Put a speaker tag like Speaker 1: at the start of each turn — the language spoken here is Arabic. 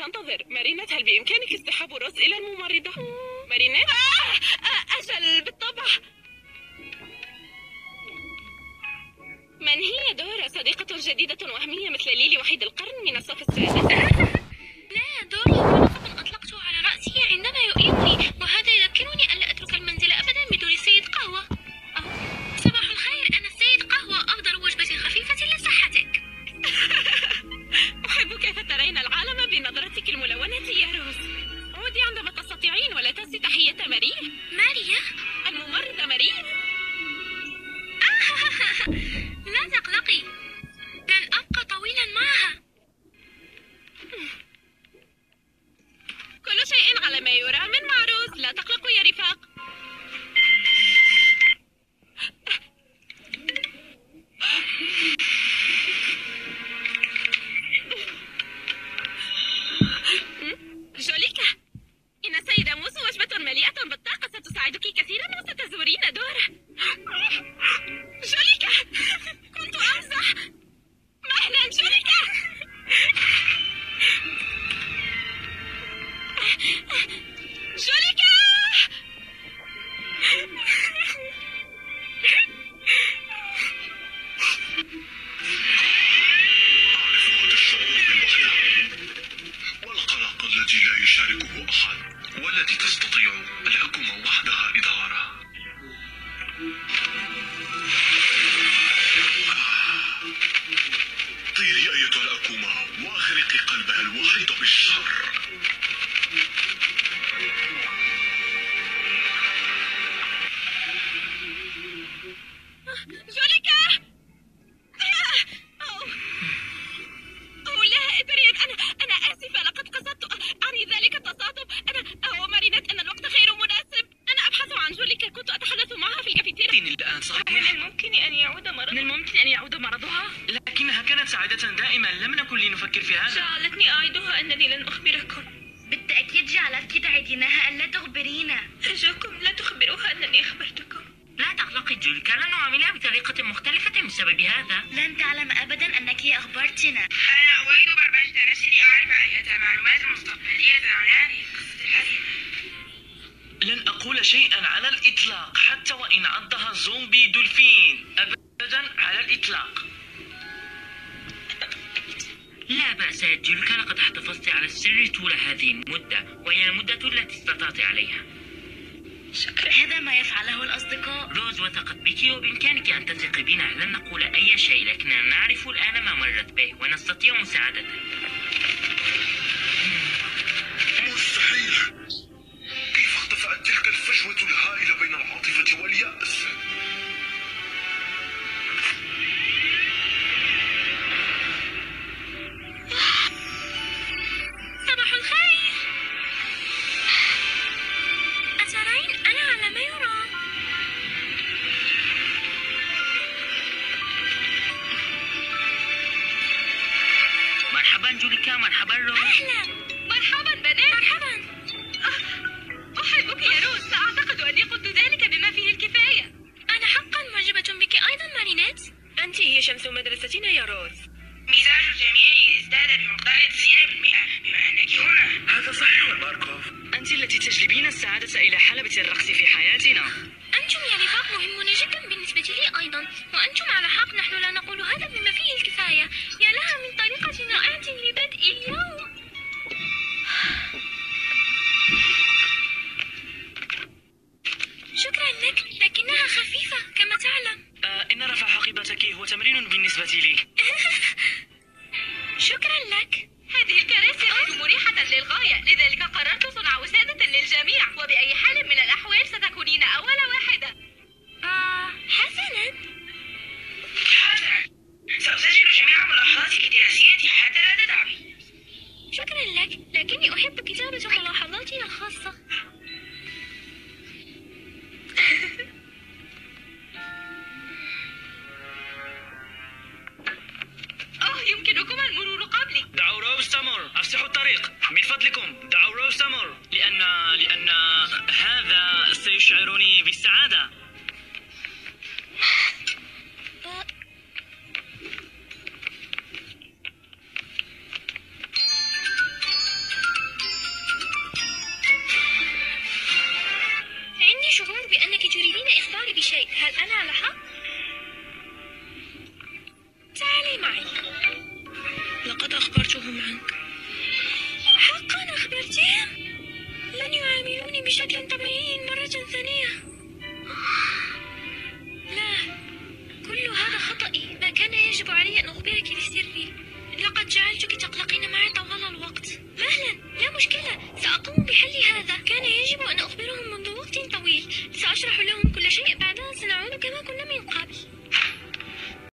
Speaker 1: ننتظر. مارينات، هل بإمكانك اصطحاب روز إلى الممرضة؟ مارينات؟ أجل بالطبع. من هي دورة؟ صديقة جديدة وهمية مثل ليلي وحيد القرن من الصف السادس.
Speaker 2: لا، دورة لقب أطلقته على رأسي عندما يؤلمني، وهذا يذكرني ألا أترك المنزل أبدا بدون السيد قهوة. صباح الخير، أنا السيد قهوة، أفضل وجبة خفيفة لصحتك.
Speaker 1: أحب كيف ترين العالم بنظرتك الملونة يا روز. عودي عندما تستطيعين، ولا تنسي تحية ماريا.
Speaker 2: ماريا؟
Speaker 1: الممرضة ماريا.
Speaker 2: لا تقلقي، لن أبقى طويلا معها.
Speaker 1: كل شيء على ما يرام من معروض، لا تقلقوا يا رفاق. جوليكا، إن السيدة موس وجبة مليئة بالطاقة ستساعدك كثيرا وستزورين دورة. جوليكا، كنت أمزح. مهلا جوليكا. جوليكا.
Speaker 3: أعرف هذا الشعور بالوحدة والقلق الذي لا يشاركه أحد، والذي تستطيع الحكومة وحدها إدارة. طيري أيتها الأكومة وأغرقي قلبها الوحيد بالشر.
Speaker 1: جوليكا. لا إبريد، أنا آسفة، لقد قصدت أعني ذلك التصادم. مارينات، أن الوقت غير مناسب. أنا أبحث عن جوليكا، كنت أتحدث معها في الكافيتيريا.
Speaker 4: الآن صحيح.
Speaker 1: من الممكن أن يعود مرضها.
Speaker 4: لكنها كانت سعيدة دائما، لم نكن لنفكر في هذا.
Speaker 1: جعلتني أعدها أنني لن أخبركم.
Speaker 2: بالتأكيد جعلتك تعدينها ألا تخبرينا.
Speaker 1: أرجوكم لا تخبروها أنني أخبرتكم.
Speaker 5: لا تقلقي جوليكا، لن نعاملها بطريقة مختلفة بسبب هذا.
Speaker 2: لن تعلم أبدا أنك أخبرتنا.
Speaker 6: أنا أريد برمجة نفسي لأعرف أي معلومات مستقبلية عن هذه القصة الحزينة.
Speaker 4: لن أقول شيئا على الإطلاق، حتى وإن عضها زومبي دولفين، أبدا على الإطلاق.
Speaker 5: لا بأس يا جوليكا، لقد احتفظت على السر طول هذه المدة، وهي المدة التي استطعت عليها.
Speaker 2: شكرا. هذا ما يفعله الأصدقاء.
Speaker 5: روز وثقت بك، وبإمكانك أن تثق بنا. لن نقول أي شيء، لكننا نعرف الآن ما مرت به ونستطيع مساعدتك.
Speaker 3: مستحيل! كيف اختفأت تلك الفجوة الهائلة بين العاطفة واليأس؟
Speaker 2: صباح الخير. أترين أنا على ما يرام.
Speaker 5: مرحبا جوليكا، مرحبا روز.
Speaker 2: أهلا.
Speaker 1: مرحبا بنات.
Speaker 2: مرحبا.
Speaker 1: أحبك يا روز، سأعتقد أني قلت ذلك بما فيه الكفاية.
Speaker 2: أنا حقا معجبة بك أيضا مارينات.
Speaker 1: أنت هي شمس مدرستنا يا روز.
Speaker 6: مزاج الجميع ازداد بمقدار 90% بما أنك هنا.
Speaker 4: هذا صحيح ماركوف، أنت التي تجلبين السعادة إلى حلبة الرقص في حياتنا.
Speaker 2: أنتم يا رفاق مهمون جدا بالنسبة لي أيضا، وأنتم على حق. نحن لا نقول هذا بما فيه الكفاية. يا لها من طريقة رائعة لبدء اليوم. شكرا لك، لكنها خفيفة كما تعلم.
Speaker 4: إن رفع حقيبتك هو تمرين بالنسبة لي.
Speaker 2: شكرا لك.
Speaker 1: هذه الكراسي غير مريحة للغاية، لذلك قررت صنع وسادة للجميع، وبأي حال من الأحوال ستكونين أول واحدة.
Speaker 2: حسنا.
Speaker 6: حاضر، سأسجل جميع ملاحظاتك الدراسية حتى لا تتعبي.
Speaker 2: شكرا لك، لكني أحب كتابة ملاحظاتي الخاصة. أخبرتهم عنك. حقا أخبرتهم؟ لن يعاملوني بشكل طبيعي مرة ثانية. لا، كل هذا خطأي. ما كان يجب علي أن أخبرك لسري. لقد جعلتك تقلقين معي طوال الوقت. مهلا، لا مشكلة، سأقوم بحل هذا. كان يجب أن